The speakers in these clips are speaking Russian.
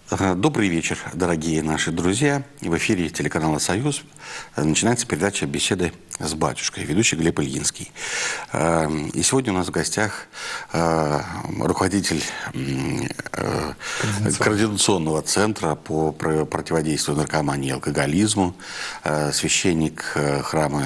Добрый вечер, дорогие наши друзья. В эфире телеканала «Союз» начинается передача «Беседы с батюшкой», ведущий Глеб Ильинский. И сегодня у нас в гостях руководитель координационного центра по противодействию наркомании и алкоголизму, священник храма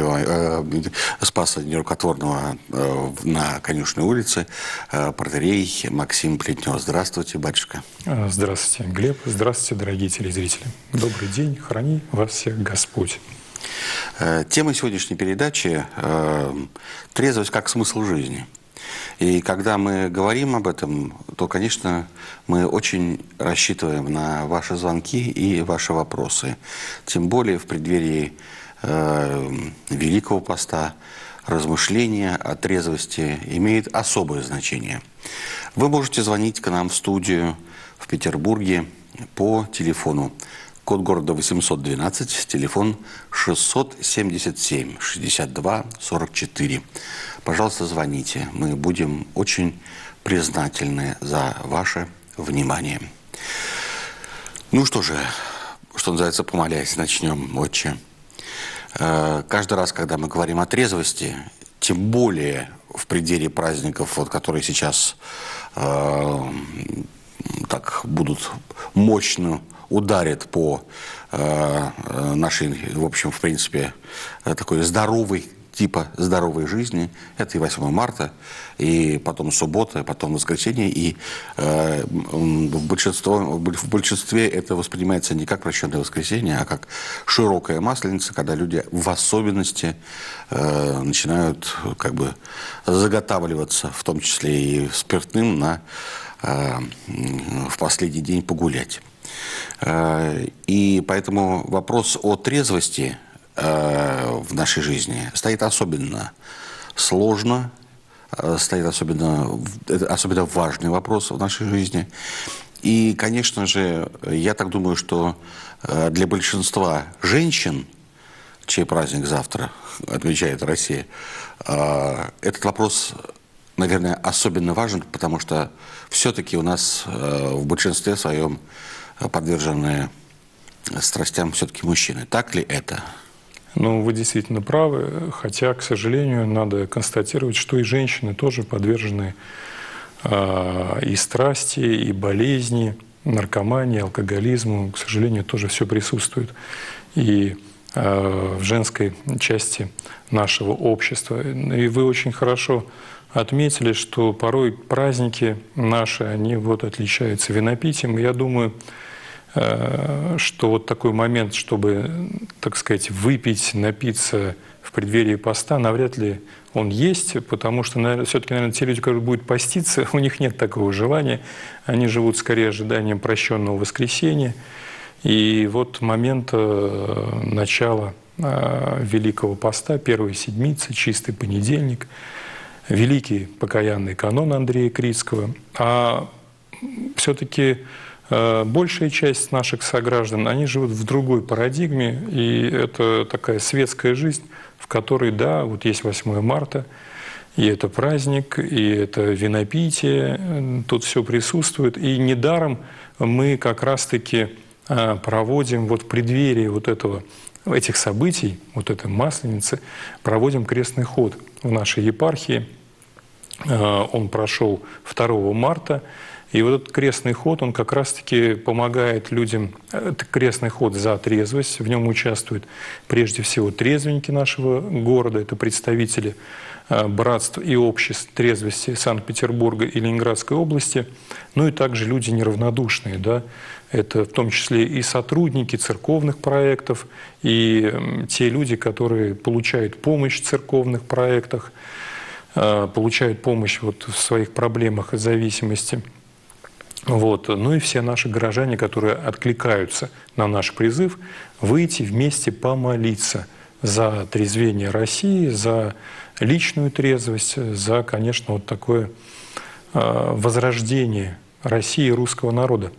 Спаса Нерукотворного на Конюшной улице, протоиерей Максим Плетнев. Здравствуйте, батюшка. Здравствуйте, Глеб. Здравствуйте, дорогие телезрители. Добрый день. Храни вас всех Господь. Тема сегодняшней передачи – трезвость как смысл жизни. И когда мы говорим об этом, то, конечно, мы очень рассчитываем на ваши звонки и ваши вопросы. Тем более в преддверии Великого Поста размышления о трезвости имеет особое значение. Вы можете звонить к нам в студию в Петербурге по телефону. Код города 812, телефон 677-62-44. Пожалуйста, звоните. Мы будем очень признательны за ваше внимание. Ну что же, что называется, помолясь, начнем, отче. Каждый раз, когда мы говорим о трезвости, тем более в преддверии праздников, вот, которые сейчас так будут мощно ударят по нашей, в общем, в принципе, такой здоровой, типа здоровой жизни. Это и 8 марта, и потом суббота, и потом воскресенье. И в большинстве это воспринимается не как прощенное воскресенье, а как широкая масленица, когда люди в особенности начинают как бы заготавливаться, в том числе и спиртным, в последний день погулять. И поэтому вопрос о трезвости в нашей жизни стоит особенно сложно, стоит особенно важный вопрос в нашей жизни. И, конечно же, я так думаю, что для большинства женщин, чей праздник завтра отмечает Россия, этот вопрос, наверное, особенно важен, потому что все-таки у нас в большинстве своем подвержены страстям все-таки мужчины. Так ли это? Ну, вы действительно правы, хотя, к сожалению, надо констатировать, что и женщины тоже подвержены и страсти, и болезни, наркомании, алкоголизму. К сожалению, тоже все присутствует и в женской части нашего общества. И вы очень хорошо отметили, что порой праздники наши, они вот отличаются винопитием. И я думаю, что вот такой момент, чтобы, так сказать, выпить, напиться в преддверии поста, навряд ли он есть, потому что все-таки, наверное, те люди, которые будут поститься, у них нет такого желания. Они живут скорее ожиданием прощенного воскресенья. И вот момент начала Великого Поста, первой седмицы, чистый понедельник, великий покаянный канон Андрея Критского. А все-таки большая часть наших сограждан, они живут в другой парадигме, и это такая светская жизнь, в которой, да, вот есть 8 марта, и это праздник, и это винопитие, тут все присутствует. И недаром мы как раз-таки проводим вот в преддверии вот этих событий, вот этой Масленицы, проводим крестный ход в нашей епархии. Он прошел 2 марта. И вот этот крестный ход, он как раз-таки помогает людям, это крестный ход за трезвость, в нем участвуют прежде всего трезвенники нашего города, это представители братств и обществ трезвости Санкт-Петербурга и Ленинградской области, ну и также люди неравнодушные, да, это в том числе и сотрудники церковных проектов, и те люди, которые получают помощь в церковных проектах, получают помощь вот в своих проблемах и зависимости. Вот. Ну и все наши горожане, которые откликаются на наш призыв, выйти вместе помолиться за трезвение России, за личную трезвость, за, конечно, вот такое возрождение России и русского народа.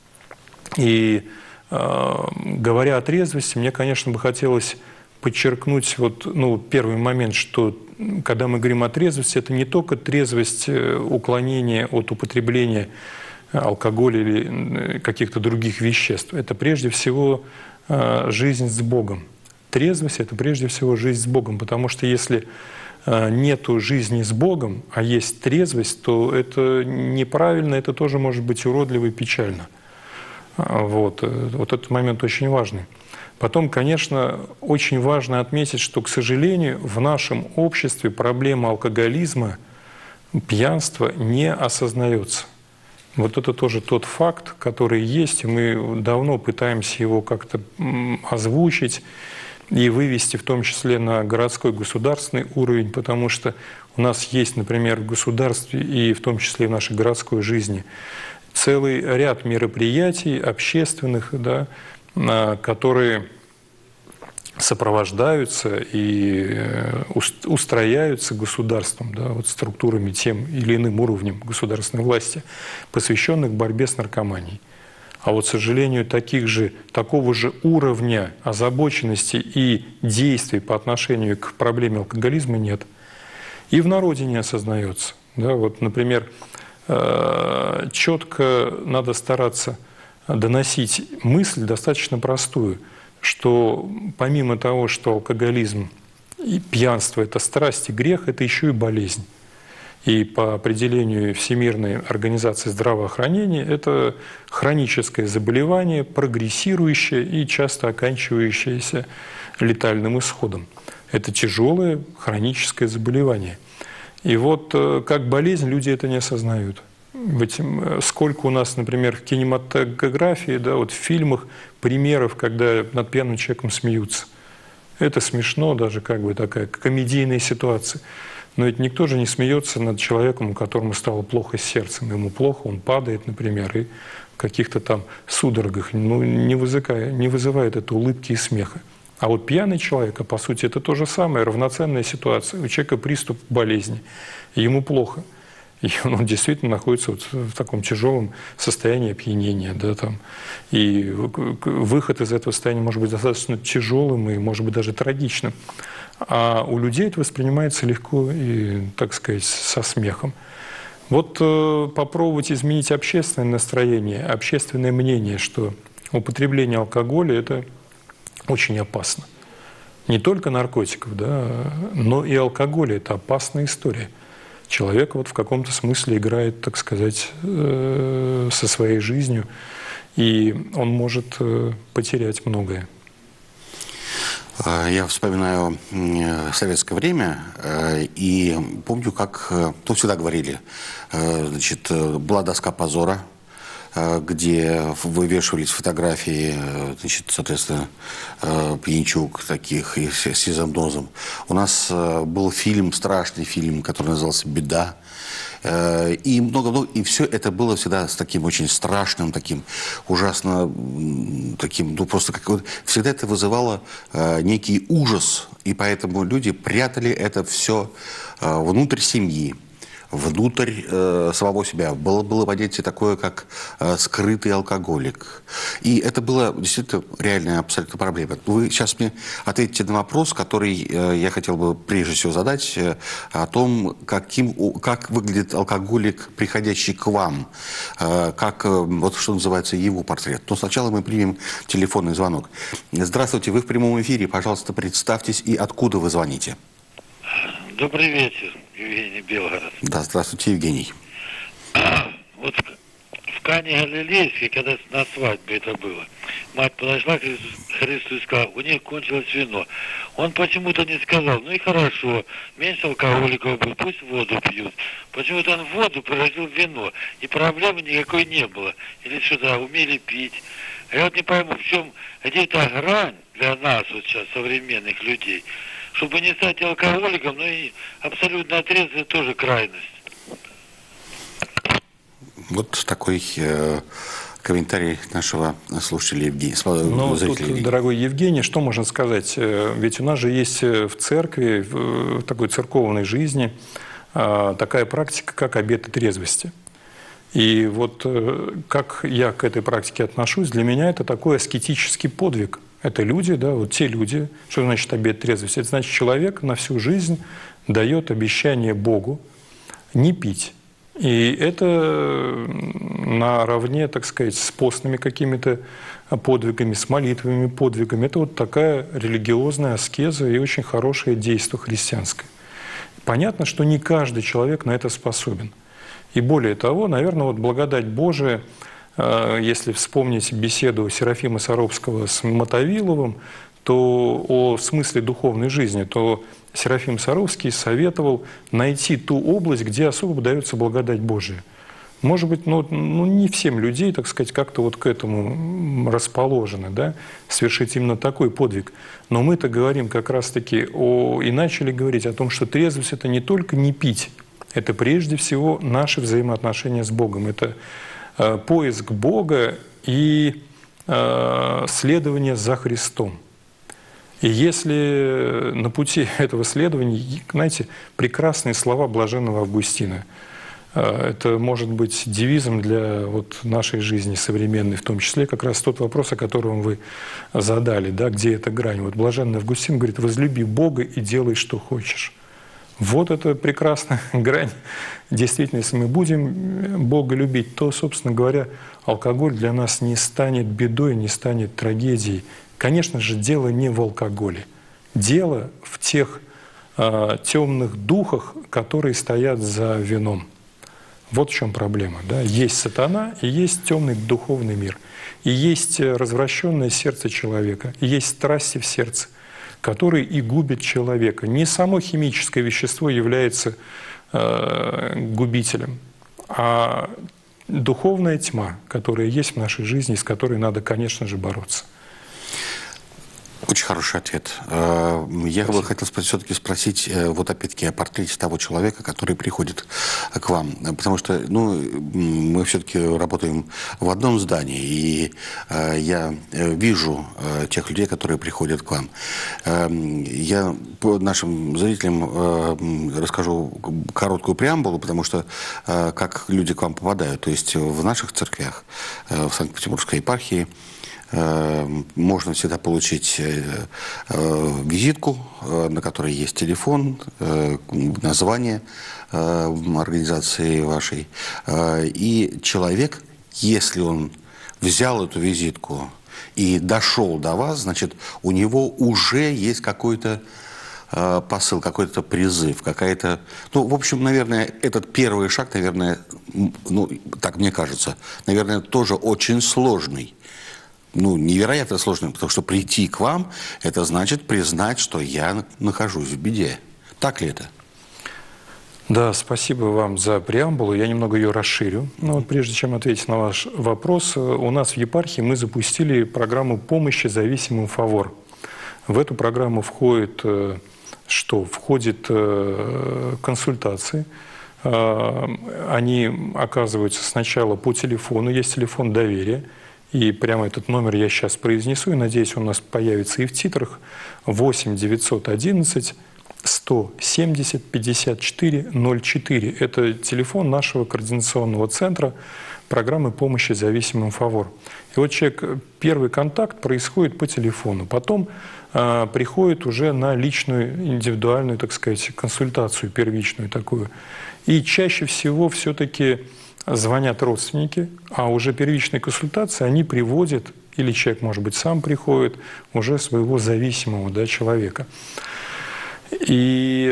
И говоря о трезвости, мне, конечно, бы хотелось подчеркнуть вот, первый момент, что когда мы говорим о трезвости, это не только трезвость уклонения от употребления алкоголя или каких-то других веществ. Это прежде всего жизнь с Богом. Трезвость – это прежде всего жизнь с Богом, потому что если нету жизни с Богом, а есть трезвость, то это неправильно, это тоже может быть уродливо и печально. Вот этот момент очень важный. Потом, конечно, очень важно отметить, что, к сожалению, в нашем обществе проблема алкоголизма, пьянства не осознается. Вот это тоже тот факт, который есть, и мы давно пытаемся его как-то озвучить и вывести в том числе на городской государственный уровень, потому что у нас есть, например, в государстве и в том числе в нашей городской жизни целый ряд мероприятий общественных, да, которые сопровождаются и устрояются государством, да, вот структурами тем или иным уровнем государственной власти, посвященных борьбе с наркоманией. А вот, к сожалению, такого же уровня озабоченности и действий по отношению к проблеме алкоголизма нет. И в народе не осознается. Да, вот, например, четко надо стараться доносить мысль достаточно простую, что помимо того, что алкоголизм и пьянство – это страсть и грех, это еще и болезнь. И по определению Всемирной организации здравоохранения это хроническое заболевание, прогрессирующее и часто оканчивающееся летальным исходом. Это тяжелое хроническое заболевание. И вот как болезнь люди это не осознают. Сколько у нас, например, в кинематографии, да, вот в фильмах примеров, когда над пьяным человеком смеются. Это смешно, даже как бы такая комедийная ситуация. Но ведь никто же не смеется над человеком, у которого стало плохо с сердцем. Ему плохо, он падает, например, и в каких-то там судорогах не вызывает это улыбки и смеха. А вот пьяный человек, по сути, это то же самое, равноценная ситуация. У человека приступ болезни, ему плохо. И он действительно находится вот в таком тяжелом состоянии опьянения. Да, там. И выход из этого состояния может быть достаточно тяжелым и, может быть, даже трагичным. А у людей это воспринимается легко и, так сказать, со смехом. Вот попробовать изменить общественное настроение, общественное мнение, что употребление алкоголя – это очень опасно. Не только наркотиков, да, но и алкоголя – это опасная история. Человек вот в каком-то смысле играет, так сказать, со своей жизнью, и он может потерять многое. Я вспоминаю советское время и помню, как тут всегда говорили, значит, была доска позора, где вывешивались фотографии, значит, соответственно, пьянчук таких и с изомнозом. У нас был фильм, страшный фильм, который назывался «Беда». И много-много, и все это было всегда с таким очень страшным, таким ужасно, таким, ну просто как всегда это вызывало некий ужас, и поэтому люди прятали это все внутрь семьи, внутрь самого себя. Было понятие такое, как скрытый алкоголик. И это была действительно реальная абсолютно проблема. Вы сейчас мне ответите на вопрос, который я хотел бы прежде всего задать, о том, как выглядит алкоголик, приходящий к вам, как, вот что называется, его портрет. Но сначала мы примем телефонный звонок. Здравствуйте, вы в прямом эфире, пожалуйста, представьтесь и откуда вы звоните. Добрый вечер, Евгений Белгород. Да, здравствуйте, Евгений. Вот в Кане Галилейской, когда на свадьбе это было, мать подошла к Христу и сказала, у них кончилось вино. Он почему-то не сказал, ну и хорошо, меньше алкоголиков будет, пусть воду пьют. Почему-то он воду превратил в вино, и проблемы никакой не было. Или что-то умели пить. А я вот не пойму, в чем, где эта грань для нас вот сейчас, современных людей, чтобы не стать алкоголиком, но и абсолютно трезвый тоже крайность. Вот такой комментарий нашего слушателя Евгения. Ну, тут, дорогой Евгений, что можно сказать? Ведь у нас же есть в церкви, в такой церковной жизни такая практика, как обет трезвости. И вот как я к этой практике отношусь, для меня это такой аскетический подвиг. Это люди, да, вот те люди, что значит обет трезвости? Это значит, человек на всю жизнь дает обещание Богу не пить. И это наравне, так сказать, с постными какими-то подвигами, с молитвами, подвигами. Это вот такая религиозная аскеза и очень хорошее действие христианское. Понятно, что не каждый человек на это способен. И более того, наверное, вот благодать Божия, если вспомнить беседу Серафима Саровского с Мотовиловым, то о смысле духовной жизни, то Серафим Саровский советовал найти ту область, где особо дается благодать Божия. Может быть, не всем людей, так сказать, как-то вот к этому расположено, да, совершить именно такой подвиг. Но мы-то говорим как раз-таки и начали говорить о том, что трезвость – это не только не пить, это прежде всего наши взаимоотношения с Богом. Это поиск Бога и следование за Христом. И если на пути этого следования, знаете, прекрасные слова блаженного Августина, это может быть девизом для вот нашей жизни современной, в том числе как раз тот вопрос, о котором вы задали, да, где эта грань. Вот блаженный Августин говорит: возлюби Бога и делай, что хочешь. Вот это прекрасная грань. Действительно, если мы будем Бога любить, то, собственно говоря, алкоголь для нас не станет бедой, не станет трагедией. Конечно же, дело не в алкоголе. Дело в тех темных духах, которые стоят за вином. Вот в чем проблема. Да? Есть сатана, и есть темный духовный мир. И есть развращенное сердце человека, и есть страсти в сердце, которые и губят человека. Не само химическое вещество является губителем, а духовная тьма, которая есть в нашей жизни, с которой надо, конечно же, бороться. Очень хороший ответ. Я бы хотел все-таки спросить, вот опять-таки, о портрете того человека, который приходит к вам. Потому что мы все-таки работаем в одном здании, и я вижу тех людей, которые приходят к вам. Я нашим зрителям расскажу короткую преамбулу, потому что как люди к вам попадают. То есть в наших церквях, в Санкт-Петербургской епархии, можно всегда получить визитку, на которой есть телефон, название организации вашей. И человек, если он взял эту визитку и дошел до вас, значит, у него уже есть какой-то посыл, какой-то призыв, какая-то... в общем, наверное, этот первый шаг, наверное, так мне кажется, наверное, тоже очень сложный. Невероятно сложно, потому что прийти к вам, это значит признать, что я нахожусь в беде. Так ли это? Да, спасибо вам за преамбулу. Я немного ее расширю. Прежде чем ответить на ваш вопрос, у нас в епархии мы запустили программу помощи зависимым «Фавор». В эту программу входит что? Входит консультации. Они оказываются сначала по телефону, есть телефон доверия. И прямо этот номер я сейчас произнесу, и надеюсь, он у нас появится и в титрах. 8 911 170 54 04. Это телефон нашего координационного центра программы помощи зависимым «Фавор». И вот первый контакт происходит по телефону, потом приходит уже на личную, индивидуальную, так сказать, консультацию, первичную такую. И чаще всего все-таки звонят родственники, а уже первичные консультации они приводят, или человек, может быть, сам приходит, уже своего зависимого человека. И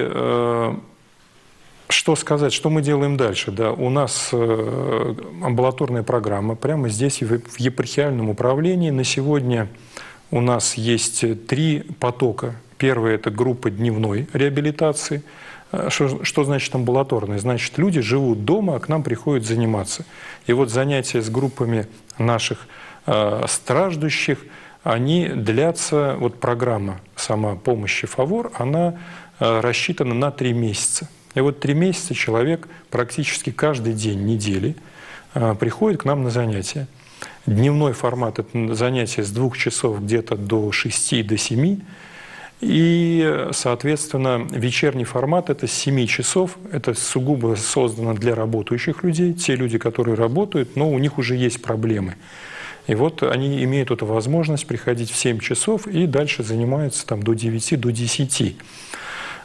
что сказать, что мы делаем дальше? Да, у нас амбулаторная программа прямо здесь, в епархиальном управлении. На сегодня у нас есть 3 потока. Первый – это группа дневной реабилитации. Что значит амбулаторное? Значит, люди живут дома, а к нам приходят заниматься. И вот занятия с группами наших страждущих, они длятся, вот программа сама помощи «Фавор», она рассчитана на 3 месяца. И вот 3 месяца человек практически каждый день недели приходит к нам на занятия. Дневной формат – это занятия с 2 часов где-то до 6, до 7. И, соответственно, вечерний формат – это с 7 часов. Это сугубо создано для работающих людей. Те люди, которые работают, но у них уже есть проблемы. И вот они имеют эту возможность приходить в 7 часов и дальше занимаются там до 9, до 10.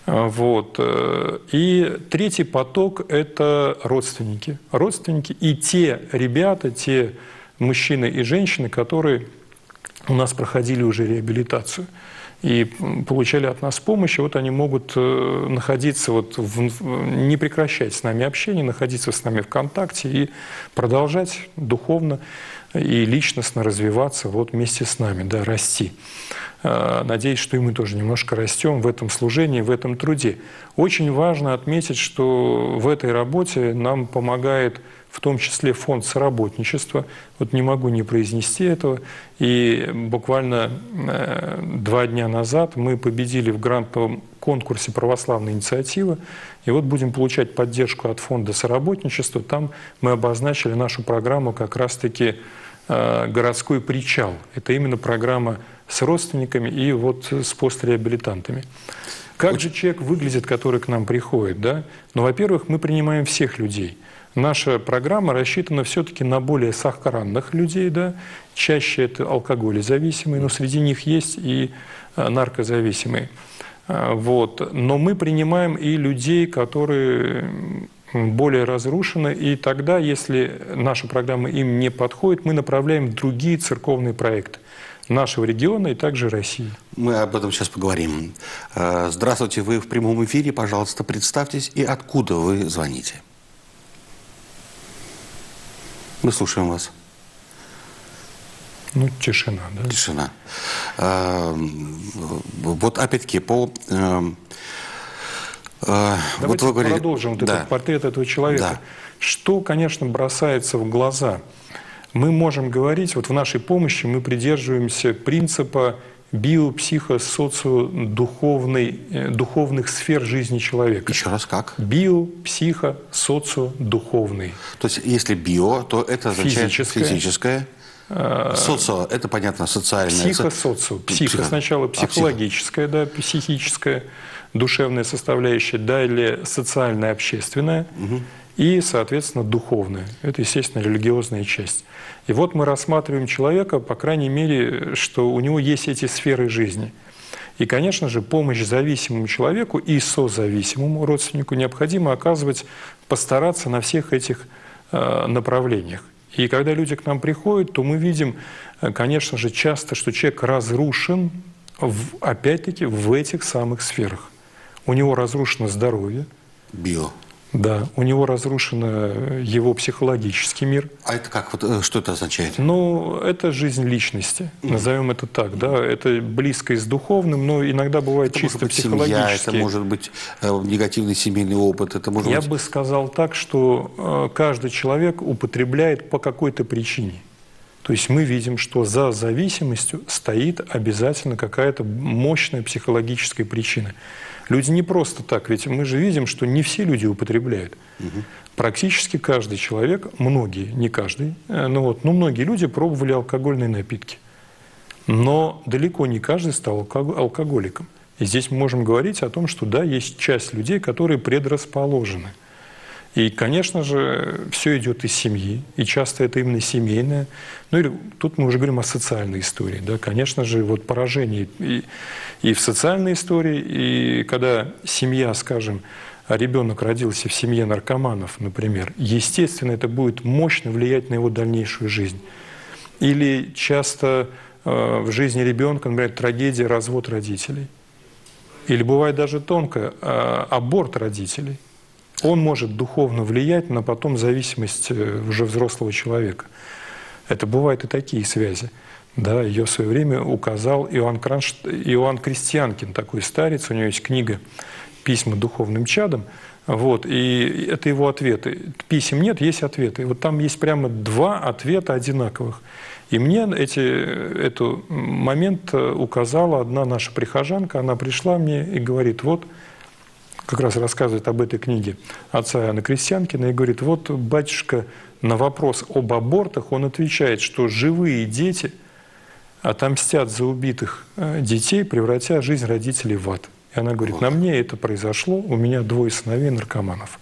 Вот. И третий поток – это родственники. Родственники и те ребята, те мужчины и женщины, которые у нас проходили уже реабилитацию и получали от нас помощь, и вот они могут находиться, не прекращать с нами общение, находиться с нами в контакте и продолжать духовно и личностно развиваться вместе с нами, да, расти. Надеюсь, что и мы тоже немножко растем в этом служении, в этом труде. Очень важно отметить, что в этой работе нам помогает в том числе фонд соработничества. Вот не могу не произнести этого. И буквально 2 дня назад мы победили в грантовом конкурсе «Православная инициатива». И вот будем получать поддержку от фонда соработничества. Там мы обозначили нашу программу как раз-таки «Городской причал». Это именно программа с родственниками и с постреабилитантами. Как же человек выглядит, который к нам приходит? Да? Ну, во-первых, мы принимаем всех людей. Наша программа рассчитана все-таки на более сохранных людей, да? Чаще это алкоголезависимые, но среди них есть и наркозависимые. Но мы принимаем и людей, которые более разрушены, и тогда, если наша программа им не подходит, мы направляем в другие церковные проекты нашего региона и также России. Мы об этом сейчас поговорим. Здравствуйте, вы в прямом эфире, пожалуйста, представьтесь и откуда вы звоните. Мы слушаем вас. Ну, тишина, да? Тишина. Вот опять-таки Давайте вы говорили... продолжим этот портрет этого человека. Да. Что, конечно, бросается в глаза? Мы можем говорить, в нашей помощи мы придерживаемся принципа духовных сфер жизни человека. Еще раз, как? Социо-духовный. То есть, если био, то это означает физическое. Социо – это, понятно, социальное. Психо-социо. Психо сначала психологическое, да, психическое, душевная составляющая, далее социальная, общественная. И, соответственно, духовная. Это, естественно, религиозная часть. И вот мы рассматриваем человека, по крайней мере, что у него есть эти сферы жизни. И, конечно же, помощь зависимому человеку и созависимому родственнику необходимо оказывать, постараться на всех этих направлениях. И когда люди к нам приходят, то мы видим, конечно же, часто, что человек разрушен, опять-таки, в этих самых сферах. У него разрушено здоровье. Био. Да, у него разрушен его психологический мир. А это как? Что это означает? Ну, это жизнь личности, назовем это так. Да? Это близко и с духовным, но иногда бывает это чисто психологически. Это может быть негативный семейный опыт. Это может Я бы сказал так, что каждый человек употребляет по какой-то причине. То есть мы видим, что за зависимостью стоит обязательно какая-то мощная психологическая причина. Люди не просто так, ведь мы же видим, что не все люди употребляют. Практически каждый человек, многие, не каждый, но многие люди пробовали алкогольные напитки. Но далеко не каждый стал алкоголиком. И здесь мы можем говорить о том, что да, есть часть людей, которые предрасположены. И, конечно же, все идет из семьи, и часто это именно семейное. Ну, или тут мы уже говорим о социальной истории. Да? Конечно же, поражение и в социальной истории, и когда семья, скажем, ребенок родился в семье наркоманов, например, естественно, это будет мощно влиять на его дальнейшую жизнь. Или часто в жизни ребенка, например, трагедия, развод родителей. Или бывает даже тонко, аборт родителей. Он может духовно влиять на потом зависимость уже взрослого человека. Это бывают и такие связи. Да, ее в свое время указал Иоанн Крестьянкин, такой старец, у него есть книга «Письма духовным чадам». И это его ответы. Писем нет, есть ответы. И там есть прямо 2 ответа одинаковых. И мне этот момент указала одна наша прихожанка. Она пришла мне и говорит, как раз рассказывает об этой книге отца Иоанна Крестьянкина, и говорит, батюшка, на вопрос об абортах он отвечает, что живые дети отомстят за убитых детей, превратя жизнь родителей в ад. И она говорит, на мне это произошло, у меня 2 сыновей наркоманов.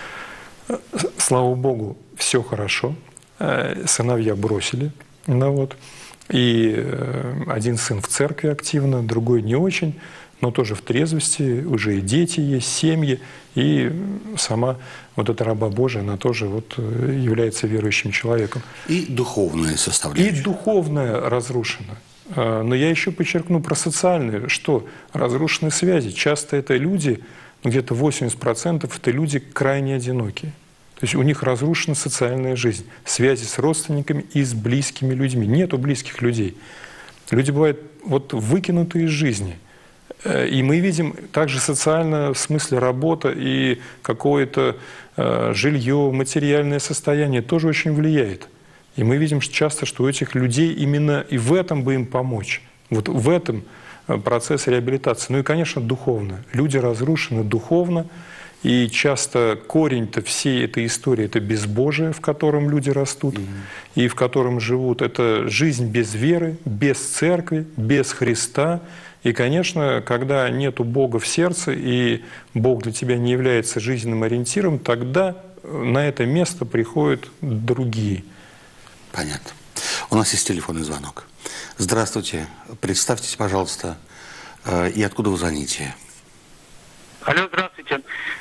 Слава Богу, все хорошо, сыновья бросили. И один сын в церкви активно, другой не очень. но тоже в трезвости, уже и дети есть, семьи, и сама вот эта раба Божия, она тоже вот является верующим человеком. И духовная составляющая. И духовная разрушена. Но я еще подчеркну про социальную, что разрушены связи. Часто это люди, где-то 80% это люди крайне одинокие. То есть у них разрушена социальная жизнь, связи с родственниками и с близкими людьми. Нету близких людей. Люди бывают вот выкинуты из жизни. И мы видим также социально, в смысле работа и какое-то жилье, материальное состояние тоже очень влияет. И мы видим часто, что у этих людей именно и в этом бы им помочь. Вот в этом процесс реабилитации. Ну и, конечно, духовно. Люди разрушены духовно, и часто корень-то всей этой истории – это безбожие, в котором люди растут и в котором живут. Это жизнь без веры, без церкви, без Христа. И, конечно, когда нету Бога в сердце, и Бог для тебя не является жизненным ориентиром, тогда на это место приходят другие. Понятно. У нас есть телефонный звонок. Здравствуйте. Представьтесь, пожалуйста, и откуда вы звоните? Алло, здравствуйте.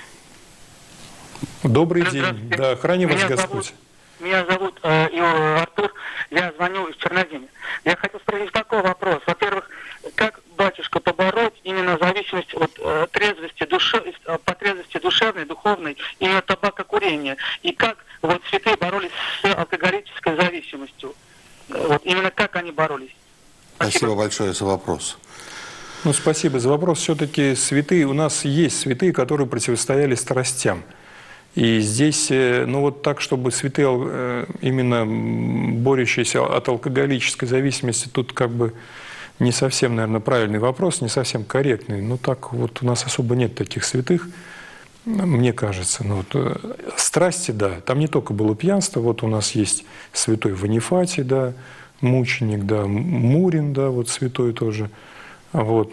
Добрый день. Да, храни вас Господь. Меня зовут Артур. Я звоню из Черногории. Я хотел спросить такой вопрос. Во-первых, как, батюшка, побороть именно зависимость от трезвости по трезвости душевной, духовной, именно табакокурения? И как вот святые боролись с алкоголической зависимостью? Вот, именно как они боролись? Спасибо большое за вопрос. Ну, спасибо за вопрос. Все-таки святые, у нас есть святые, которые противостояли страстям. И здесь, ну вот так, чтобы святые, именно борющиеся от алкоголической зависимости, тут как бы не совсем, наверное, правильный вопрос, не совсем корректный. Ну так вот у нас особо нет таких святых, мне кажется. Ну, вот, страсти, да, там не только было пьянство, вот у нас есть святой Ванифатий, да, мученик, да, Мурин, да, вот святой тоже. Вот,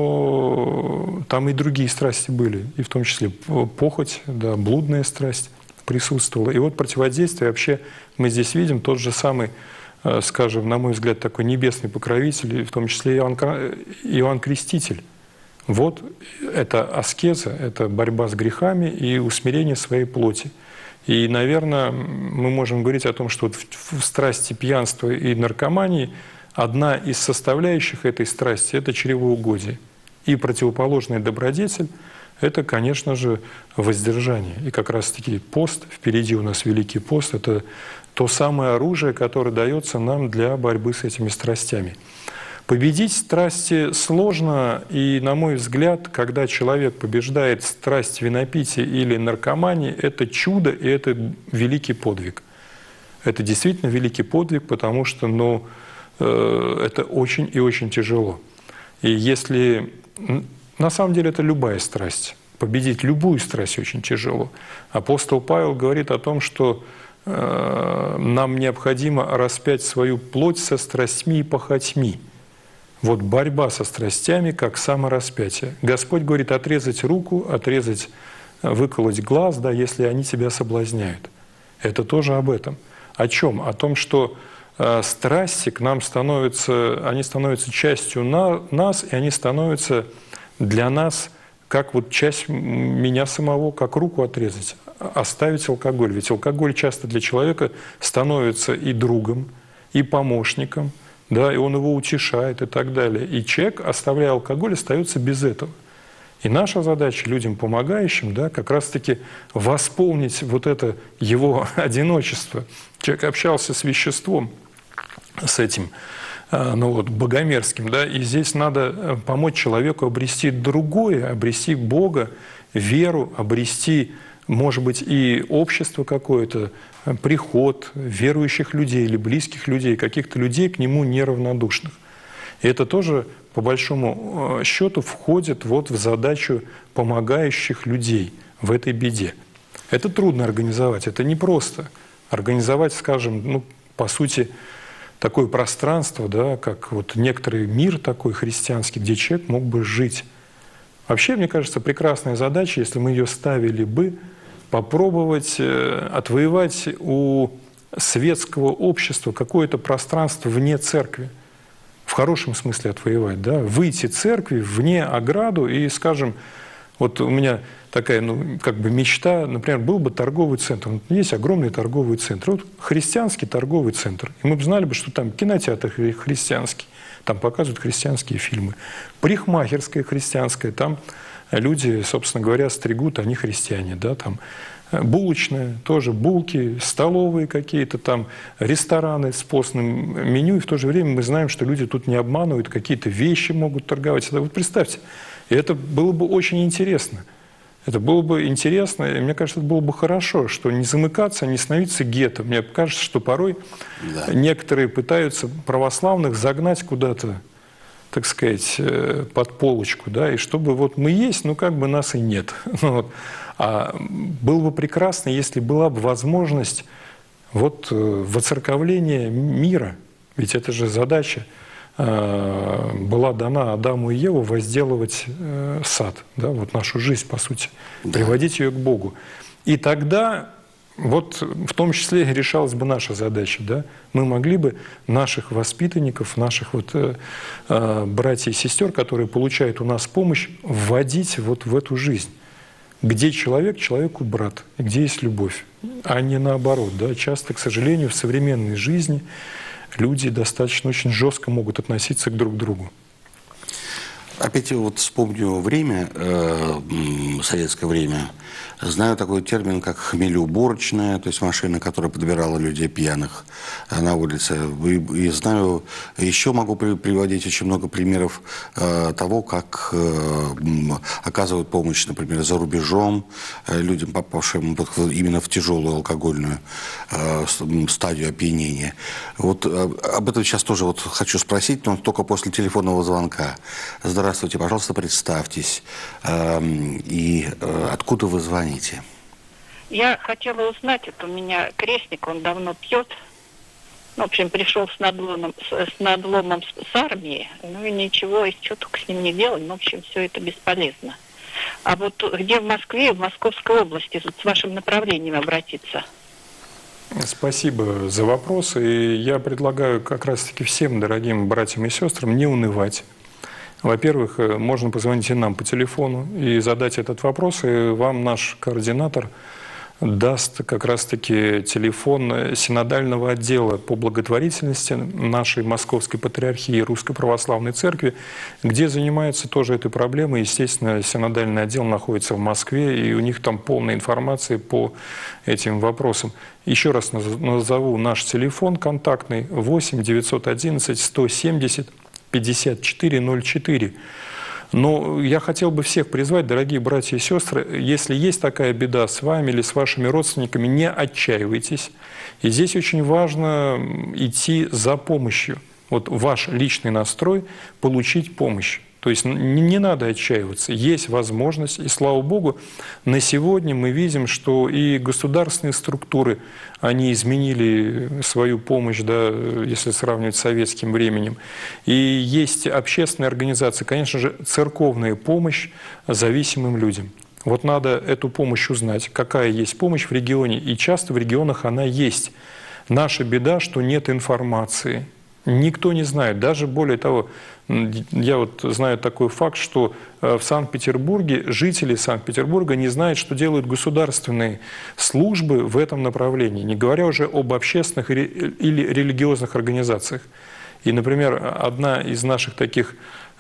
но там и другие страсти были, и в том числе похоть, да, блудная страсть присутствовала. И вот противодействие вообще мы здесь видим тот же самый, скажем, на мой взгляд, такой небесный покровитель, в том числе Иоанн Креститель. Вот это аскеза, это борьба с грехами и усмирение своей плоти. И, наверное, мы можем говорить о том, что вот в страсти пьянства и наркомании одна из составляющих этой страсти – это чревоугодие. И противоположный добродетель – это, конечно же, воздержание. И как раз-таки пост, впереди у нас Великий пост – это то самое оружие, которое дается нам для борьбы с этими страстями. Победить страсти сложно, и, на мой взгляд, когда человек побеждает страсть винопития или наркомании, это чудо и это великий подвиг. Это действительно великий подвиг, потому что, ну, это очень и очень тяжело. И если… На самом деле это любая страсть. Победить любую страсть очень тяжело. Апостол Павел говорит о том, что нам необходимо распять свою плоть со страстьми и похотьми. Вот борьба со страстями, как самораспятие. Господь говорит отрезать руку, отрезать, выколоть глаз, да, если они тебя соблазняют. Это тоже об этом. О чем? О том, что страсти к нам становятся, они становятся частью нас, и они становятся для нас как вот часть меня самого, как руку отрезать, оставить алкоголь. Ведь алкоголь часто для человека становится и другом, и помощником, да, и он его утешает и так далее. И человек, оставляя алкоголь, остается без этого. И наша задача людям помогающим, да, как раз-таки восполнить вот это его одиночество. Человек общался с веществом, с этим, ну вот, богомерзким, да, и здесь надо помочь человеку обрести другое, обрести Бога, веру, обрести, может быть, и общество какое-то, приход верующих людей или близких людей, каких-то людей к нему неравнодушных. И это тоже, по большому счету, входит вот в задачу помогающих людей в этой беде. Это трудно организовать, это непросто. Организовать, скажем, ну, по сути, такое пространство, да, как вот некоторый мир такой христианский, где человек мог бы жить. Вообще, мне кажется, прекрасная задача, если мы ее ставили бы, попробовать отвоевать у светского общества какое-то пространство вне церкви, в хорошем смысле отвоевать, да, выйти церкви вне ограду и, скажем, вот у меня такая, ну, как бы мечта, например, был бы торговый центр. Вот есть огромный торговый центр. Вот христианский торговый центр. И мы бы знали, что там кинотеатр христианский, там показывают христианские фильмы. Парикмахерская христианская, там люди, собственно говоря, стригут, они христиане, да, там булочная, тоже булки, столовые какие-то там, рестораны с постным меню, и в то же время мы знаем, что люди тут не обманывают, какие-то вещи могут торговать. Это, вот представьте, и это было бы очень интересно. Это было бы интересно, и мне кажется, это было бы хорошо, что не замыкаться, не становиться гетто. Мне кажется, что порой некоторые пытаются православных загнать куда-то, так сказать, под полочку, да, и чтобы вот мы есть, ну как бы нас и нет. Вот. А было бы прекрасно, если была бы возможность вот воцерковления мира, ведь это же задача была дана Адаму и Еву возделывать сад, да, вот нашу жизнь, по сути, приводить ее к Богу. И тогда вот в том числе решалась бы наша задача, да, мы могли бы наших воспитанников, наших вот братьев и сестер, которые получают у нас помощь, вводить вот в эту жизнь, где человек человеку брат, где есть любовь, а не наоборот, да. Часто, к сожалению, в современной жизни люди достаточно очень жестко могут относиться друг к другу. Опять вот вспомню время, советское время. Знаю такой термин, как хмелеуборочная, то есть машина, которая подбирала людей пьяных на улице. И знаю, еще могу приводить очень много примеров того, как оказывают помощь, например, за рубежом людям, попавшим именно в тяжелую алкогольную стадию опьянения. Вот об этом сейчас тоже вот хочу спросить, но только после телефонного звонка. Здравствуйте, пожалуйста, представьтесь. И откуда вы звоните? Я хотела узнать, это у меня крестник, он давно пьет. В общем, пришел с надломом с армии, ну и ничего, и что только с ним не делали, в общем, все это бесполезно. А вот где в Москве, в Московской области, с вашим направлением обратиться? Спасибо за вопрос. И я предлагаю как раз-таки всем дорогим братьям и сестрам не унывать. Во-первых, можно позвонить и нам по телефону и задать этот вопрос, и вам наш координатор даст как раз-таки телефон синодального отдела по благотворительности нашей Московской Патриархии Русской Православной Церкви, где занимаются тоже этой проблемой. Естественно, синодальный отдел находится в Москве, и у них там полная информация по этим вопросам. Еще раз назову наш телефон контактный 8 911 170 5404. Но я хотел бы всех призвать, дорогие братья и сестры, если есть такая беда с вами или с вашими родственниками, не отчаивайтесь. И здесь очень важно идти за помощью. Вот ваш личный настрой – получить помощь. То есть не надо отчаиваться, есть возможность, и слава Богу, на сегодня мы видим, что и государственные структуры, они изменили свою помощь, да, если сравнивать с советским временем. И есть общественные организации, конечно же, церковная помощь зависимым людям. Вот надо эту помощь узнать, какая есть помощь в регионе, и часто в регионах она есть. Наша беда, что нет информации. Никто не знает, даже более того, я вот знаю такой факт, что в Санкт-Петербурге жители Санкт-Петербурга не знают, что делают государственные службы в этом направлении, не говоря уже об общественных или религиозных организациях. И, например, одна из наших таких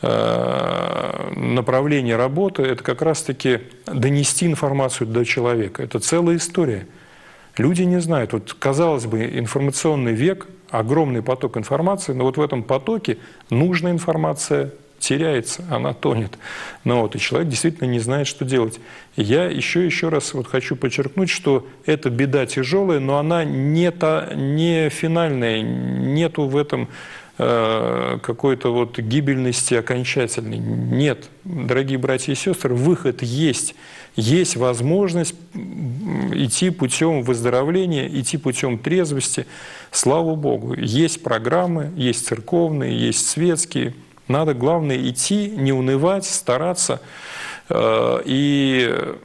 направлений работы – это как раз-таки донести информацию до человека. Это целая история. Люди не знают. Вот, казалось бы, информационный век, огромный поток информации, но вот в этом потоке нужная информация теряется, она тонет. Ну вот, и человек действительно не знает, что делать. И я еще раз вот хочу подчеркнуть, что эта беда тяжелая, но она не финальная, нету в этом какой-то вот гибельности окончательной. Нет, дорогие братья и сестры, выход есть. Есть возможность идти путем выздоровления, идти путем трезвости. Слава Богу, есть программы, есть церковные, есть светские. Надо, главное, идти, не унывать, стараться. И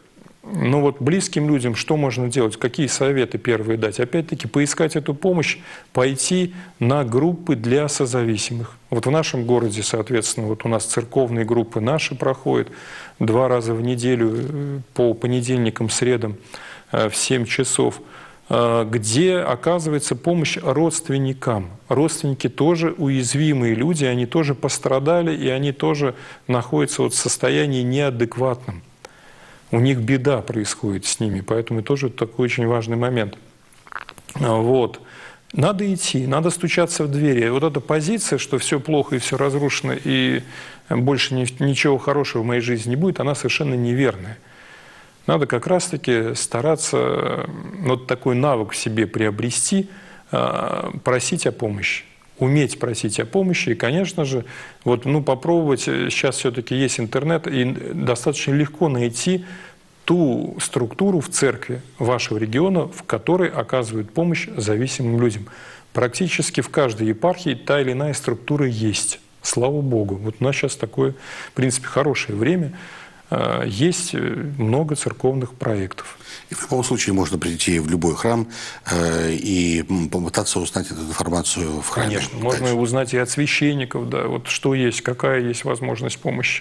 ну вот близким людям что можно делать, какие советы первые дать? Опять-таки поискать эту помощь, пойти на группы для созависимых. Вот в нашем городе, соответственно, вот у нас церковные группы наши проходят 2 раза в неделю по понедельникам, средам в 7 часов, где оказывается помощь родственникам. Родственники тоже уязвимые люди, они тоже пострадали, и они тоже находятся вот в состоянии неадекватном. У них беда происходит с ними, поэтому тоже такой очень важный момент. Вот. Надо идти, надо стучаться в двери. Вот эта позиция, что все плохо и все разрушено, и больше ничего хорошего в моей жизни не будет, она совершенно неверная. Надо как раз-таки стараться вот такой навык в себе приобрести, просить о помощи. Уметь просить о помощи и, конечно же, вот, ну, попробовать, сейчас все-таки есть интернет, и достаточно легко найти ту структуру в церкви вашего региона, в которой оказывают помощь зависимым людям. Практически в каждой епархии та или иная структура есть. Слава Богу. Вот у нас сейчас такое, в принципе, хорошее время. Есть много церковных проектов. И в любом случае можно прийти в любой храм и попытаться узнать эту информацию в храме. Конечно, можно узнать и от священников, да, вот что есть, какая есть возможность помощи.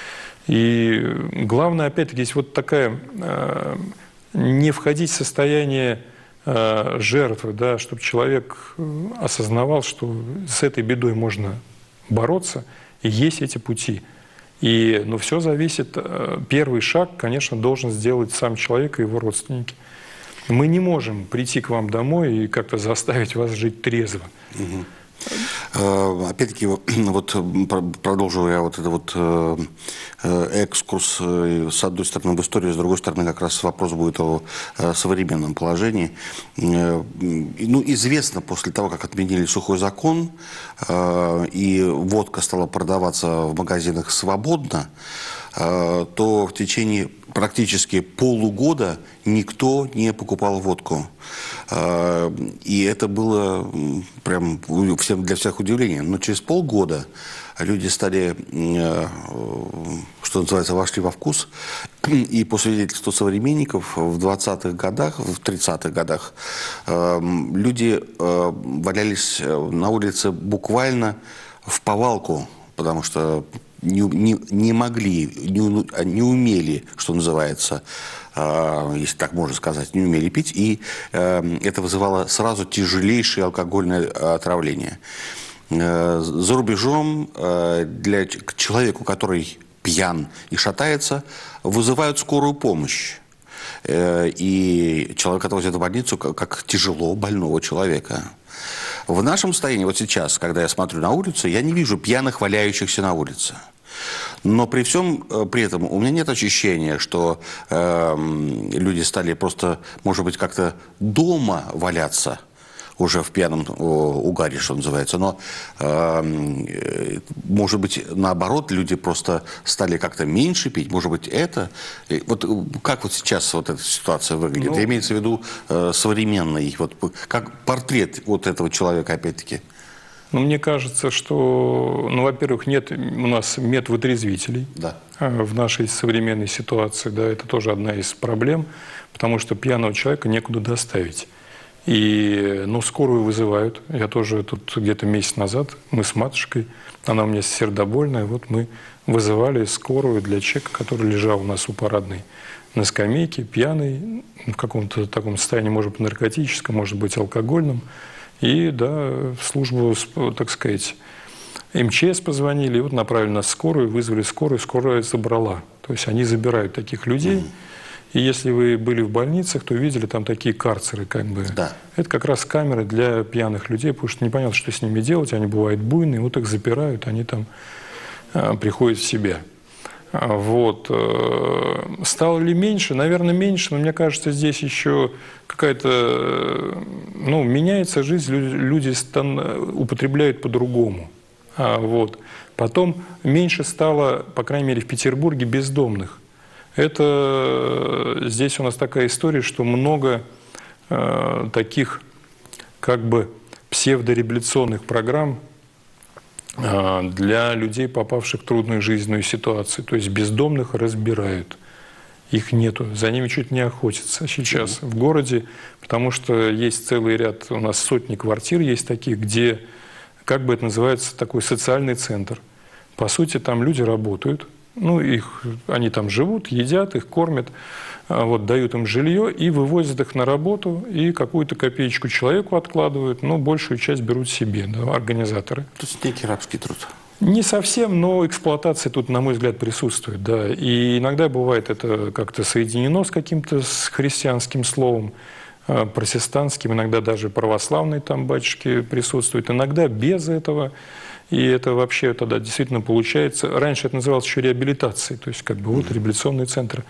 И главное, опять-таки, есть вот такая, не входить в состояние жертвы, да, чтобы человек осознавал, что с этой бедой можно бороться, и есть эти пути. И, ну, все зависит, первый шаг, конечно, должен сделать сам человек и его родственники. Мы не можем прийти к вам домой и как-то заставить вас жить трезво. Опять-таки, вот продолжу я вот этот вот экскурс с одной стороны в историю, с другой стороны как раз вопрос будет о современном положении. Ну, известно, после того, как отменили сухой закон и водка стала продаваться в магазинах свободно, то в течение практически полугода никто не покупал водку. И это было прям для всех удивление. Но через полгода люди стали, что называется, вошли во вкус. И по свидетельству современников в 20-х годах, в 30-х годах люди валялись на улице буквально в повалку, потому что не могли, не умели, что называется, если так можно сказать, не умели пить, и это вызывало сразу тяжелейшее алкогольное отравление. За рубежом к человеку, который пьян и шатается, вызывают скорую помощь. И человек отвозят в больницу как тяжело больного человека. В нашем состоянии, вот сейчас, когда я смотрю на улицу, я не вижу пьяных, валяющихся на улице. Но при всем при этом у меня нет ощущения, что люди стали просто, может быть, как-то дома валяться уже в пьяном угаре, что называется. Но, может быть, наоборот, люди просто стали как-то меньше пить. Может быть, это... Вот как вот сейчас вот эта ситуация выглядит? Ну, имеется в виду современный, вот, как портрет вот этого человека, опять-таки. Ну, мне кажется, что, ну, во-первых, нет у нас медвотрезвителей, да, в нашей современной ситуации. Да, это тоже одна из проблем, потому что пьяного человека некуда доставить. И, ну, скорую вызывают. Я тоже тут где-то месяц назад, мы с матушкой, она у меня сердобольная, вот мы вызывали скорую для человека, который лежал у нас у парадной на скамейке, пьяный, в каком-то таком состоянии, может быть, наркотическом, может быть, алкогольном. И, да, в службу, так сказать, МЧС позвонили, и вот направили нас в скорую, вызвали скорую, скорая забрала. То есть они забирают таких людей. И если вы были в больницах, то видели там такие карцеры, как бы. Да. Это как раз камеры для пьяных людей, потому что непонятно, что с ними делать. Они бывают буйные, вот их запирают, они там приходят в себя. Вот. Стало ли меньше? Наверное, меньше, но мне кажется, здесь еще какая-то, ну, меняется жизнь, люди употребляют по-другому. Вот. Потом меньше стало, по крайней мере, в Петербурге бездомных. Это здесь у нас такая история, что много таких как бы псевдореабилитационных программ для людей, попавших в трудную жизненную ситуацию. То есть бездомных разбирают. их нету, за ними чуть не охотятся сейчас в городе, потому что есть целый ряд, у нас сотни квартир есть таких, где, как бы это называется, такой социальный центр. По сути, там люди работают, ну, они там живут, едят, их кормят, вот, дают им жилье и вывозят их на работу, и какую-то копеечку человеку откладывают, но большую часть берут себе, да, организаторы. То есть некий рабский труд. Не совсем, но эксплуатация тут, на мой взгляд, присутствует, да. И иногда бывает это как-то соединено с каким-то христианским словом, протестантским, иногда даже православные там батюшки присутствуют, иногда без этого. И это вообще тогда действительно получается. Раньше это называлось еще реабилитацией, то есть как бы вот реабилитационный центр.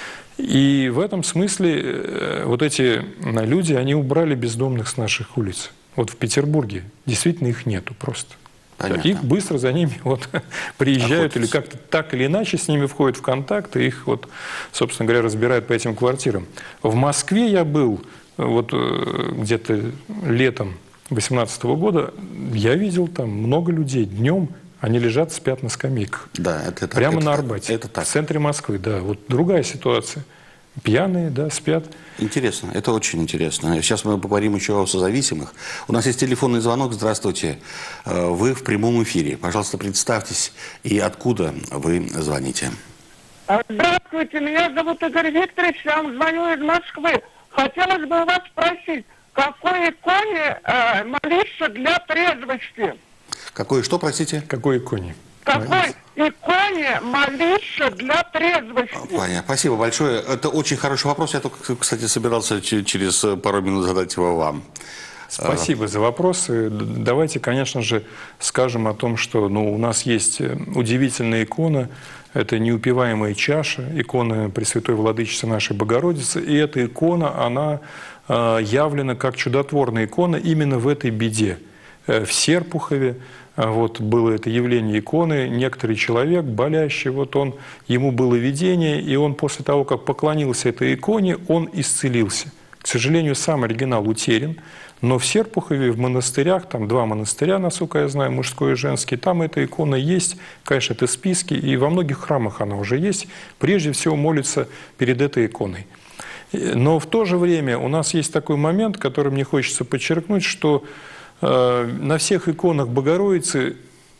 И в этом смысле вот эти люди, они убрали бездомных с наших улиц. Вот в Петербурге действительно их нету просто. Понятно. Их быстро за ними вот приезжают, охотятся. или как-то так или иначе с ними входят в контакт, и их вот, собственно говоря, разбирают по этим квартирам. В Москве я был вот где-то летом 2018 года, я видел там много людей днем, они лежат, спят на скамейках. Да, это так. Прямо это на так, Арбате, это так. в центре Москвы, да. Вот другая ситуация. Пьяные, да, спят. Интересно, это очень интересно. Сейчас мы поговорим еще о созависимых. У нас есть телефонный звонок. Здравствуйте. Вы в прямом эфире. Пожалуйста, представьтесь и откуда вы звоните. Здравствуйте, меня зовут Игорь Викторович, я вам звоню из Москвы. Хотелось бы у вас спросить, какой иконе молиться для трезвости? Какой что, простите? Какой иконе? Какой иконе молиться для трезвости? Понятно. Спасибо большое. Это очень хороший вопрос. Я только, кстати, собирался через пару минут задать его вам. Спасибо за вопросы. Давайте, конечно же, скажем о том, что у нас есть удивительная икона. Это неупиваемая чаша, икона Пресвятой Владычицы нашей Богородицы. И эта икона, она явлена как чудотворная икона именно в этой беде. В Серпухове вот было это явление иконы. Некоторый человек, болящий, вот ему было видение, и он после того, как поклонился этой иконе, он исцелился. К сожалению, сам оригинал утерян, но в Серпухове, в монастырях, там 2 монастыря, насколько я знаю, мужской и женский, там эта икона есть, конечно, это списки, и во многих храмах она уже есть. Прежде всего молится перед этой иконой. Но в то же время у нас есть такой момент, который мне хочется подчеркнуть, что на всех иконах Богородицы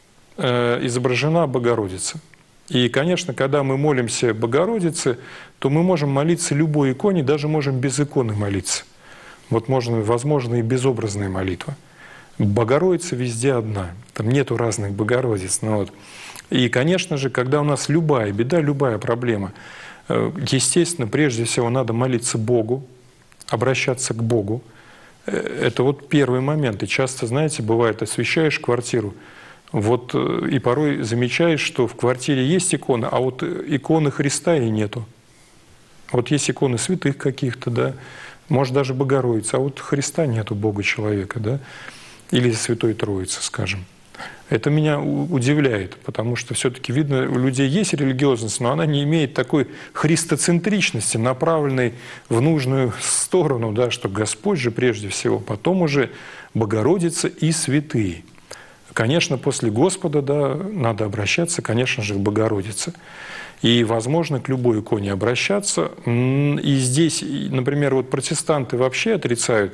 изображена Богородица. И, конечно, когда мы молимся Богородице, то мы можем молиться любой иконе, даже можем без иконы молиться. Вот возможно и безобразная молитва. Богородица везде одна, там нету разных Богородиц. И, конечно же, когда у нас любая беда, любая проблема, естественно, прежде всего надо молиться Богу, обращаться к Богу. Это вот первый момент. И часто, знаете, бывает, освещаешь квартиру, вот и порой замечаешь, что в квартире есть икона, а вот иконы Христа и нету. Вот есть иконы святых каких-то, да, может даже Богородица, а вот Христа нету, Бога человека, да, или Святой Троицы, скажем. Это меня удивляет, потому что все-таки видно, у людей есть религиозность, но она не имеет такой христоцентричности, направленной в нужную сторону, да, что Господь же прежде всего, потом уже Богородица и святые. Конечно, после Господа, да, надо обращаться, конечно же, к Богородице. И, возможно, к любой иконе обращаться. И здесь, например, вот протестанты вообще отрицают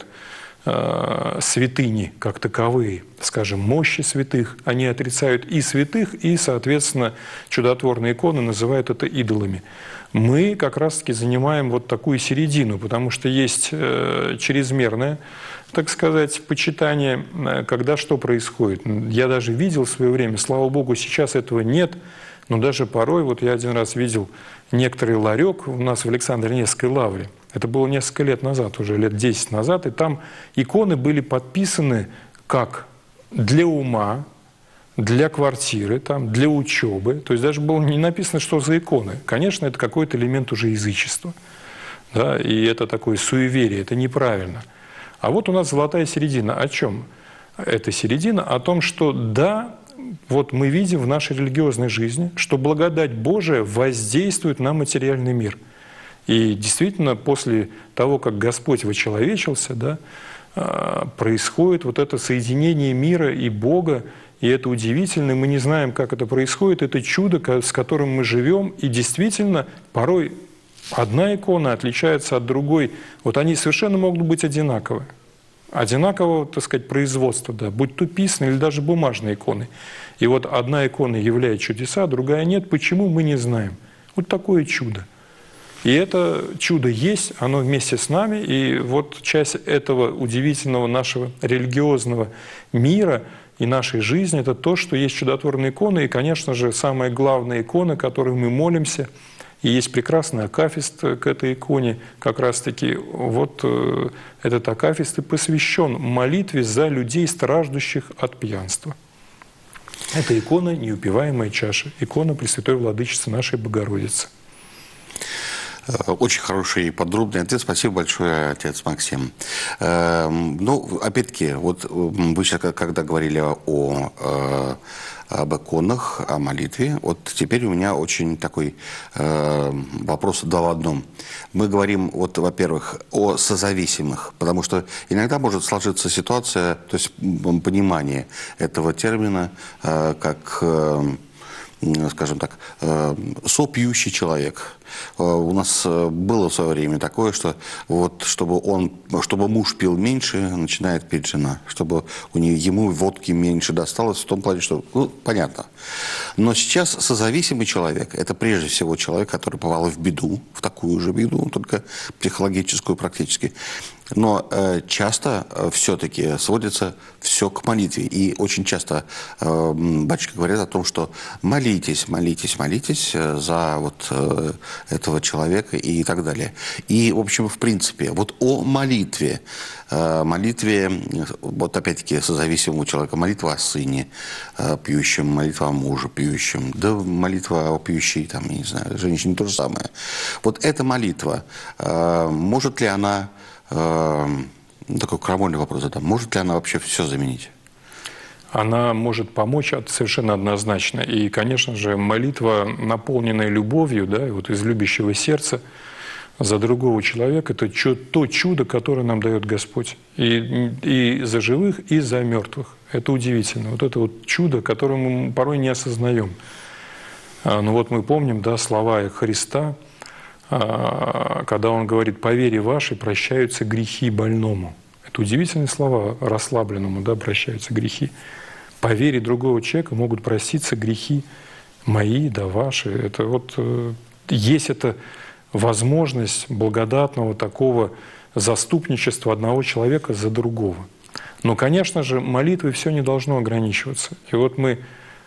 святыни как таковые, скажем, мощи святых. Они отрицают и святых, и, соответственно, чудотворные иконы называют это идолами. Мы как раз-таки занимаем вот такую середину, потому что есть чрезмерное, так сказать, почитание, когда что происходит. Я даже видел в свое время, слава Богу, сейчас этого нет, но даже порой, вот я один раз видел некоторый ларек у нас в Александро-Невской лавре. Это было несколько лет назад, уже лет 10 назад, и там иконы были подписаны как для ума, для квартиры, там, для учебы. То есть даже было не написано, что за иконы. Конечно, это какой-то элемент уже язычества. Да? И это такое суеверие, это неправильно. А вот у нас золотая середина. О чем эта середина? О том, что да, вот мы видим в нашей религиозной жизни, что благодать Божия воздействует на материальный мир. И действительно, после того, как Господь вочеловечился, да, происходит вот это соединение мира и Бога, и это удивительно, мы не знаем, как это происходит, это чудо, с которым мы живем, и действительно, порой Одна икона отличается от другой. Вот они совершенно могут быть одинаковы. Одинакового, так сказать, производства, да, будь то писаные или даже бумажные иконы. И вот одна икона являет чудеса, другая нет. Почему, мы не знаем. Вот такое чудо. И это чудо есть, оно вместе с нами. И вот часть этого удивительного нашего религиозного мира и нашей жизни – это то, что есть чудотворные иконы. И, конечно же, самая главная икона, которой мы молимся, и есть прекрасный акафист к этой иконе, как раз-таки вот этот акафист и посвящен молитве за людей, страждущих от пьянства. Это икона «Неупиваемая чаша», икона Пресвятой Владычицы нашей Богородицы. Очень хороший и подробный ответ. Спасибо большое, отец Максим. Ну, опять-таки, вот вы сейчас, когда говорили об иконах, о молитве, вот теперь у меня очень такой вопрос два в одном. Мы говорим, вот, во-первых, о созависимых, потому что иногда может сложиться ситуация, то есть понимание этого термина как, скажем так, сопьющий человек. У нас было в свое время такое, что вот чтобы муж пил меньше, начинает пить жена, чтобы ему водки меньше досталось, в том плане, что, ну, понятно. Но сейчас созависимый человек – это прежде всего человек, который попал в беду, в такую же беду, только психологическую практически. Но часто все-таки сводится все к молитве. И очень часто батюшки говорят о том, что молитесь, молитесь, молитесь за вот этого человека и так далее. И, в общем, в принципе, вот о молитве, вот опять-таки созависимого человека, молитва о сыне пьющем, молитва о муже пьющем, да молитва о пьющей, там, я не знаю, женщине то же самое. Вот эта молитва, может ли она, такой крамольный вопрос задам, может ли она вообще все заменить? Она может помочь совершенно однозначно. И, конечно же, молитва, наполненная любовью, да, вот из любящего сердца за другого человека, это то чудо, которое нам дает Господь. И за живых, и за мертвых. Это удивительно. Вот это вот чудо, которое мы порой не осознаем. Ну вот мы помним, да, слова Христа, когда Он говорит: «По вере вашей прощаются грехи больному». Это удивительные слова, расслабленному, да, прощаются грехи. По вере другого человека могут проститься грехи мои, да ваши. Это вот есть эта возможность благодатного такого заступничества одного человека за другого. Но, конечно же, молитвой все не должно ограничиваться. И вот мы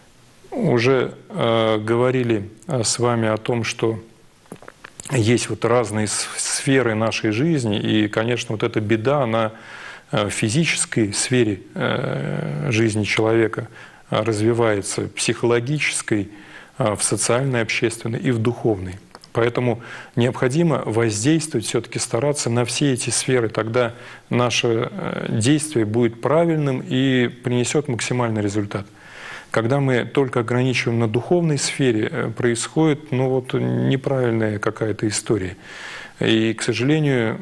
уже говорили с вами о том, что есть вот разные сферы нашей жизни, и, конечно, вот эта беда, она в физической сфере жизни человека развивается, в психологической, в социальной, общественной и в духовной. Поэтому необходимо воздействовать, все-таки стараться на все эти сферы, тогда наше действие будет правильным и принесет максимальный результат. Когда мы только ограничиваем на духовной сфере, происходит неправильная какая-то история. И, к сожалению,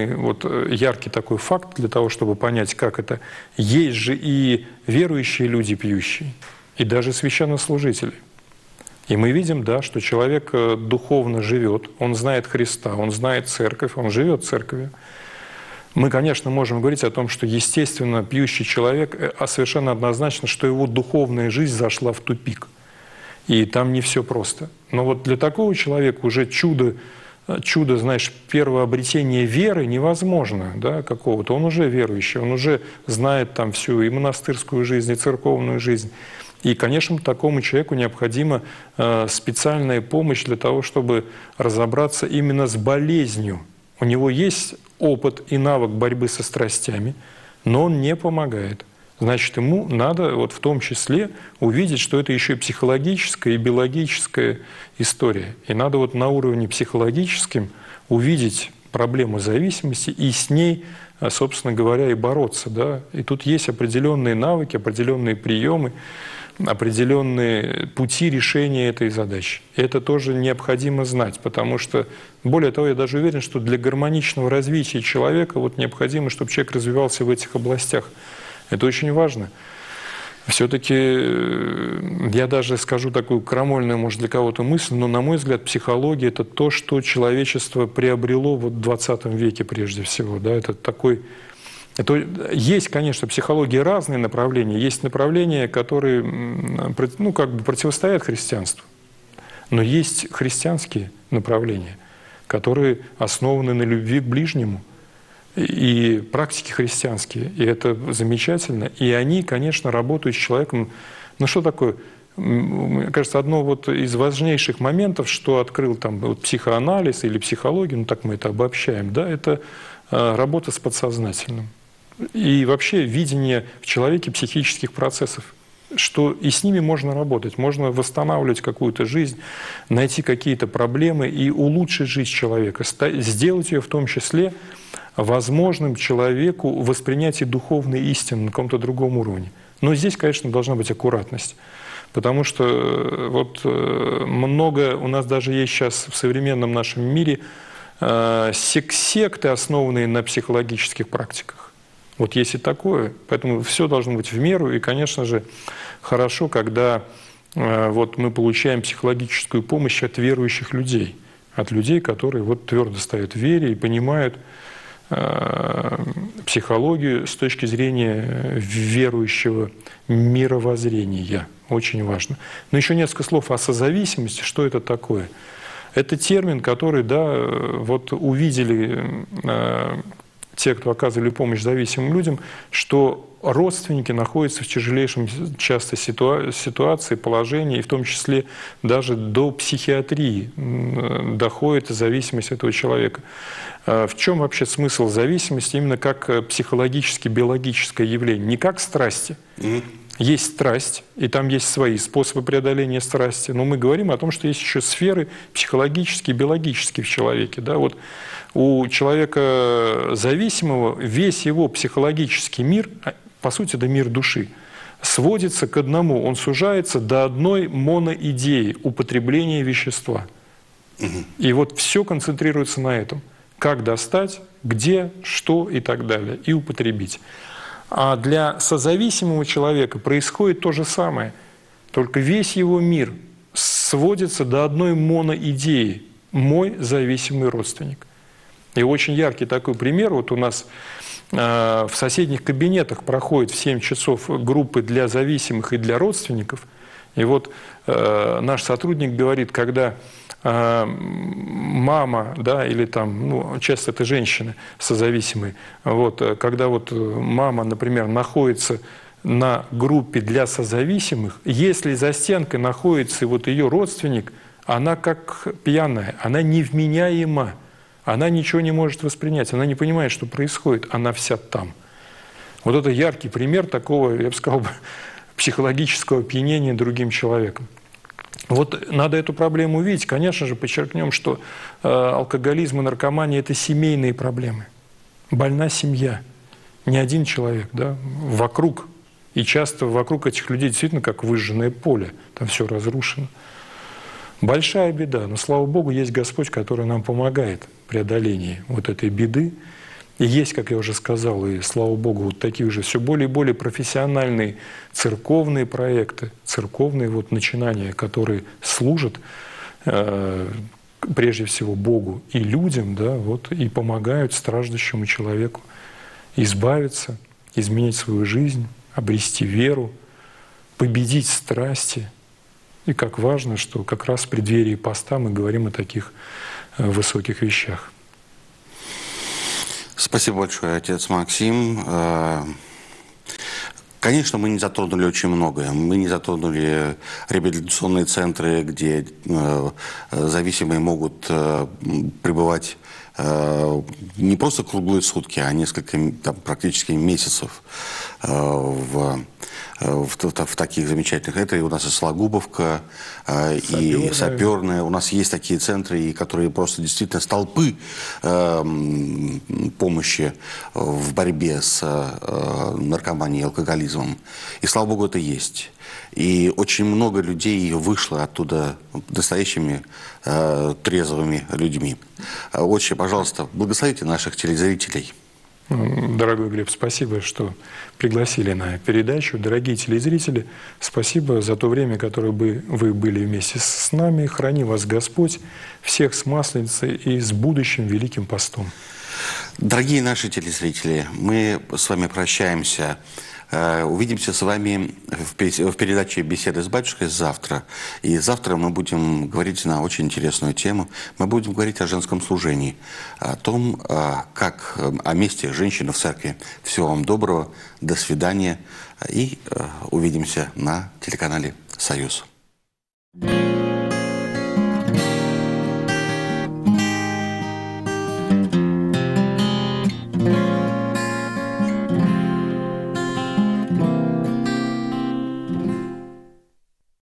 яркий такой факт для того, чтобы понять, как это, есть же и верующие люди пьющие, и даже священнослужители. И мы видим, да, что человек духовно живет, он знает Христа, он знает церковь, он живет церковью. Мы, конечно, можем говорить о том, что, естественно, пьющий человек, совершенно однозначно, что его духовная жизнь зашла в тупик. И там не все просто. Но вот для такого человека уже чудо, знаешь, первое обретение веры невозможно, да, какого-то. Он уже верующий, он уже знает там всю и монастырскую жизнь, и церковную жизнь. И, конечно, такому человеку необходима специальная помощь для того, чтобы разобраться именно с болезнью. У него есть опыт и навык борьбы со страстями, но он не помогает. Значит, ему надо в том числе увидеть, что это еще и психологическая, и биологическая история. И надо на уровне психологическом увидеть проблему зависимости и с ней, собственно говоря, и бороться. Да? И тут есть определенные навыки, определенные приемы, определенные пути решения этой задачи. И это тоже необходимо знать, потому что, более того, я даже уверен, что для гармоничного развития человека необходимо, чтобы человек развивался в этих областях. Это очень важно. Все-таки Я даже скажу такую крамольную, может, для кого-то мысль, но, на мой взгляд, психология – это то, что человечество приобрело вот в 20 веке прежде всего. Да? Это такой… Есть, конечно, в психологии разные направления. Есть направления, которые противостоят христианству. Но есть христианские направления, которые основаны на любви к ближнему. И практики христианские. И это замечательно. И они, конечно, работают с человеком. Ну что такое? Мне кажется, одно вот из важнейших моментов, что открыл там вот психоанализ или психология, ну так мы это обобщаем, да, это работа с подсознательным. И вообще видение в человеке психических процессов, что и с ними можно работать, можно восстанавливать какую-то жизнь, найти какие-то проблемы и улучшить жизнь человека, сделать ее в том числе возможным человеку воспринять и духовные истины на каком-то другом уровне. Но здесь, конечно, должна быть аккуратность. Потому что вот много у нас даже есть сейчас в современном нашем мире секты, основанные на психологических практиках. Вот есть и такое. Поэтому все должно быть в меру. И, конечно же, хорошо, когда вот мы получаем психологическую помощь от верующих людей. От людей, которые вот твердо стоят в вере и понимают психологию с точки зрения верующего мировоззрения. Очень важно. Но еще несколько слов о созависимости. Что это такое? Это термин, который, да, вот увидели те, кто оказывали помощь зависимым людям, что родственники находятся в тяжелейшем часто ситуации, положении, и в том числе даже до психиатрии доходит зависимость этого человека. В чем вообще смысл зависимости именно как психологически-биологическое явление? Не как страсти. Есть страсть, и там есть свои способы преодоления страсти, но мы говорим о том, что есть еще сферы психологические, биологические в человеке. Да? Вот у человека зависимого весь его психологический мир, по сути, это мир души, сводится к одному. Он сужается до одной моноидеи – употребления вещества. И вот все концентрируется на этом. Как достать, где, что и так далее, и употребить. А для созависимого человека происходит то же самое. Только весь его мир сводится до одной моноидеи – мой зависимый родственник. И очень яркий такой пример. Вот у нас в соседних кабинетах проходит в 7 часов группы для зависимых и для родственников. И вот наш сотрудник говорит, когда мама, да, или там, ну, часто это женщины созависимые, вот, когда вот мама, например, находится на группе для созависимых, если за стенкой находится вот ее родственник, она как пьяная, она невменяема, она ничего не может воспринять, она не понимает, что происходит, она вся там. Вот это яркий пример такого, я бы сказал, психологического опьянения другим человеком. Вот надо эту проблему увидеть. Конечно же, подчеркнем, что алкоголизм и наркомания – это семейные проблемы. Больна семья, не один человек, да, вокруг. И часто вокруг этих людей действительно как выжженное поле, там все разрушено. Большая беда, но, слава Богу, есть Господь, который нам помогает в преодолении вот этой беды. И есть, как я уже сказал, и, слава Богу, вот такие уже все более и более профессиональные церковные проекты, церковные вот начинания, которые служат прежде всего Богу и людям, да, вот, и помогают страждущему человеку избавиться, изменить свою жизнь, обрести веру, победить страсти. И как важно, что как раз в преддверии поста мы говорим о таких высоких вещах. Спасибо большое, отец Максим. Конечно, мы не затронули очень многое. Мы не затронули реабилитационные центры, где зависимые могут пребывать не просто круглые сутки, а несколько, там, практически месяцев в таких замечательных. Это и у нас и Сологубовка, и Саперная. У нас есть такие центры, которые просто действительно столпы помощи в борьбе с наркоманией и алкоголизмом. И, слава Богу, это есть. И очень много людей вышло оттуда настоящими трезвыми людьми. Отче, пожалуйста, благословите наших телезрителей. Дорогой Глеб, спасибо, что пригласили на передачу. Дорогие телезрители, спасибо за то время, которое вы были вместе с нами. Храни вас Господь, всех с Масленицей и с будущим Великим Постом. Дорогие наши телезрители, мы с вами прощаемся. Увидимся с вами в передаче «Беседы с батюшкой» завтра. И завтра мы будем говорить на очень интересную тему. Мы будем говорить о женском служении, о том, как о месте женщины в церкви. Всего вам доброго, до свидания. И увидимся на телеканале «Союз».